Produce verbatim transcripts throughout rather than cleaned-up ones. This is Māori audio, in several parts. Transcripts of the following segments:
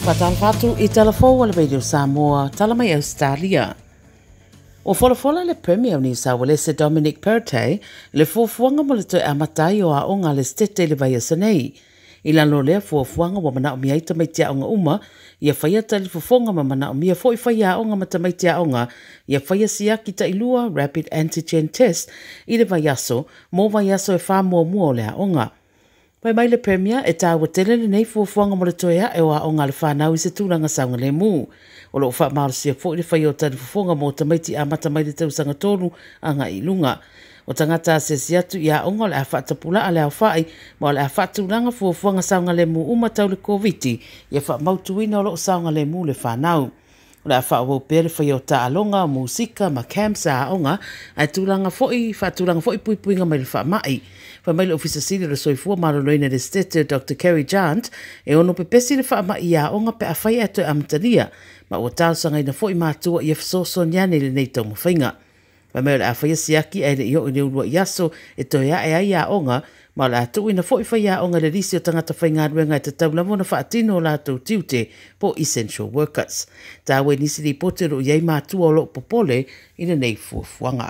Tala Fou i Tala Fou ala radio Samoa, tala mai Ausetalia. O whalafola le Premier ni sa wale se Dominic Perrottet le fuafuanga mo le toi amatai o a onga le stete le vai asanei. I lano lea fuafuanga wa mana o mia ita mai tia onga uma, ia whaia tali fufonga ma mana o mia fo i whaia onga mata mai tia onga, ia whaia siaki ta ilua rapid antigen test i le vai aso, mo vai aso e wha mua mua o lea onga. Pai mai le Premier e tāua tele le nei fuafuanga mo le toea e o a onga le whanau i se tūranga saunga le mu. O lo wha marusia fo i le whaia o tali fufonga mo tamaiti a mata mai le tausanga tolu anga i lunga. O tangata se siatu i a onga le a whaatapula a le a whai, mo le a whaatūranga fuafuanga saunga le mu umatau le COVID-19, i a wha mautuina o lo saunga le mu le whanau. O le a wha o pere whaia o ta alonga, musika, ma camps a onga, ai tūranga fo i, whaatūranga fo i pui puinga mai le wha mai. Fa mai le ofisa sili le soifua maraloina le stete Doctor Kerry Jant e ono pepesi le wha mai i a onga pe a whai ato e amataria, ma o tāsanga ina fo i mātua i e whasoso niane le nei tau mawhainga. Fa mai le a whaia siaki e le io i le urua i aso e toia e ai a onga, ma le atu ina fo i whai a onga le risi o tangata whainga ruenga e te tau lamona whaatino o lātou tiute po essential workers. Tā we nisi li pote ro iei mātua o lo popole i le nei fuafuanga.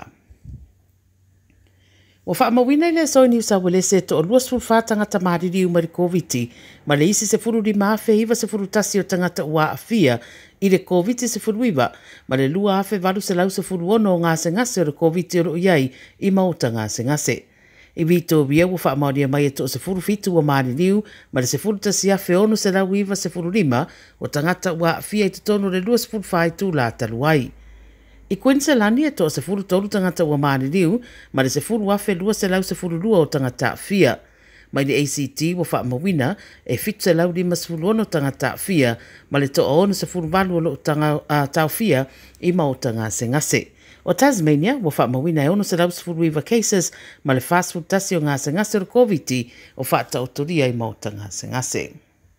O wha mawina le so ni sa wale se to luas fu fa tangata mariri u mari COVID, ma le isi se furu di maafe hiva se furu tasi o tangata ua afia i le COVID se furu iwa, ma le lua afe valu se lau se furu ono o ngase ngase o le COVID o ro iai i mauta ngase ngase. I vito bia u wha maunia mai e to se furu fitu o mariri u, ma le se furu tasi afe ono se lau iwa se furu lima o tangata ua afia i tutono le luas furu fai tu la taluai. I Queensland e to se furu tolu tangata ua maririu, ma le se furu afe lua se lau se furu lua o tangata fia. Mai le A C T wa wha mawina e fitu se lau lima se furu ono tangata fia, ma le to o ono se furu valu o lo tanga uh, tau fia i ma o tanga se ngase. O Tasmania wa wha mawina e ono se lau se furu iwa cases, ma le fast food tasi o ngase ngase o COVID o wha ta otoria i ma o tanga se ngase.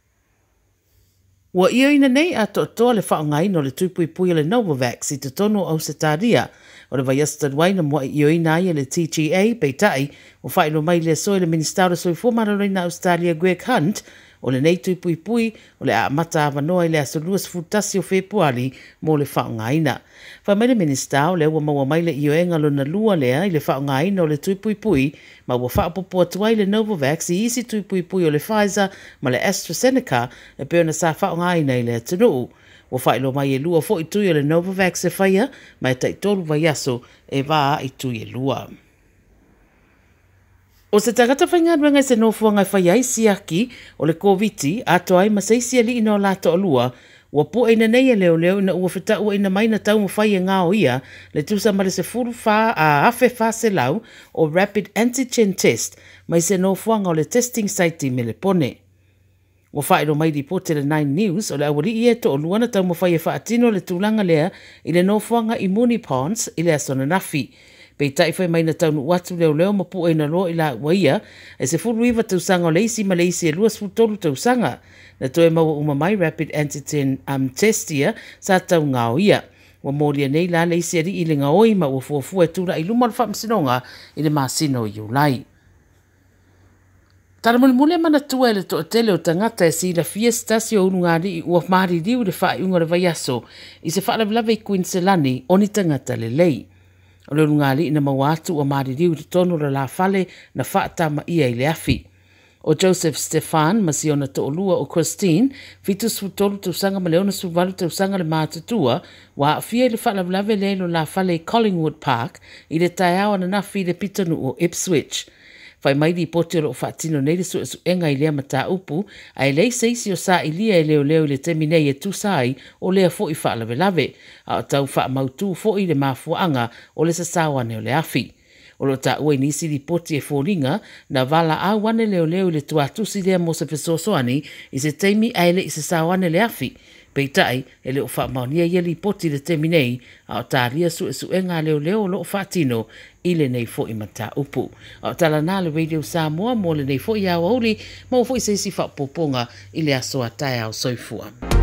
Wa ia ina nei a to toa le whaongai no le tupui pui le Novavax i te tono Ausetalia. O le vai asta waina mo i o ina ia le T G A peitai o whaino mai le soe le Ministaura Soi Fumaraloina Australia Greg Hunt o le nei tupui pui o le a mata avanoa i le aso luas futasi o Februari mo le whaongaina. Wha mai le Minister o le ua maua mai le i o enga lo na lua lea i le whaongaina o le tupui pui ma ua whaapopo atuai le Novavax i isi tupui pui o le Pfizer ma le AstraZeneca e peona sa whaongaina i le atunuu. Wa whailo mai e lua fo i tui o le Novavax e whaia mai tai tolu vai aso e wā i tui e lua. O se tagata whaingaruanga se nofuanga i whaia i siaki o le COVID ato ai masaisi ali ino lato o lua, ua po eina nei e leo leo ina ua whita ua ina maina tau mo whaia ngā o ia le tusa mare se furu wha a afe wha se lau o rapid antigen test mai se nofuanga o le testing site me le pone. Wa whaero mai di pote le Nine News o le awari i e to o luana tau mo whaia whaatino le tūlanga lea i le nofuanga immune pons i le asona nafi. Pei tai whai mai na taunu watu leo leo ma pu eina loa i la waia, e se furu iwa tausanga o leisi ma leisi e luas futolu tausanga. Na toe maua uma mai rapid antigen um, test ia sa tau ngao ia. Wa molia nei la leisi ari i le ngaoi ma ua fuafua e tūra i luma le whamsinonga i le masino i ulai. Tara muli mule mana tua e le to tele o tangata e si la fia stasi o unungari i ua maari riu le wha i unga le vaiaso i se wha la vlave i Queenselani o ni tangata le lei. O le unungari ina mawatu o maari riu le tono la la fale na whaata ma ia i le afi. O Joseph Stefan, masiona to o lua o Christine, fitu sutolu tausanga ma leona suvalu tausanga le mātutua, wa fia i le wha la vlave leilo la fale Collingwood Park i le taiawa na nafi le pitanu o Ipswich. Fai mai di pote o whaatino nei le su esu enga i lea mata upu, ai lei seisi o sa i lia e leo leo le temi nei e tusai o lea fo i wha lave lave, a o tau wha mautu fo i le mafuanga o le sasawane o le afi. O lo ta ue nisi di pote e fōringa na vala a wane leo leo le tuatusi lea mo se fesosoani i se teimi aile i sasawane le afi. Peitai e leo wha maunia i li poti le temi nei a o tāria su esu enga leo leo lo whaatino i le nei fo i mata upu. A o tala nā le radio Samoa mo le nei fo i awa uli, mo fo i seisi wha poponga i le asoa tai au soifua.